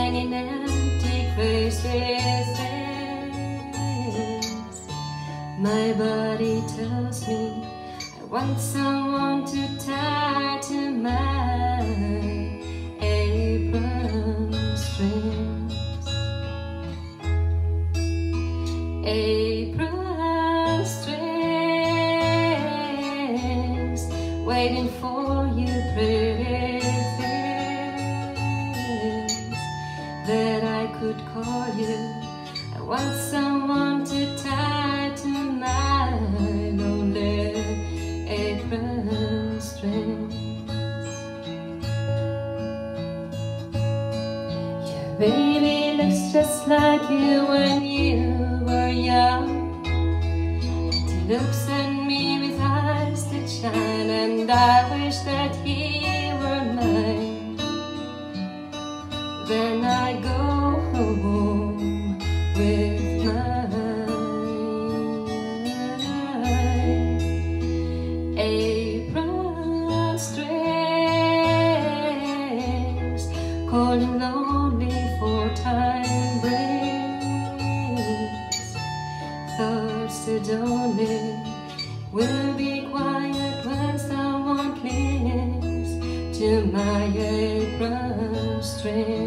lying in empty places. My body tells me I want someone to tie to my apron strings. Apron strings, waiting for you, pretty things that I could call you. I want someone to tie to my lonely apron strings. Yeah, baby looks just like you when you were young. He looks at me with eyes that shine, and I wish that he were mine. Then I go home with my apron strings, cold and lonely for time brings. Thoughts that only will be quiet when someone clings to my apron strings.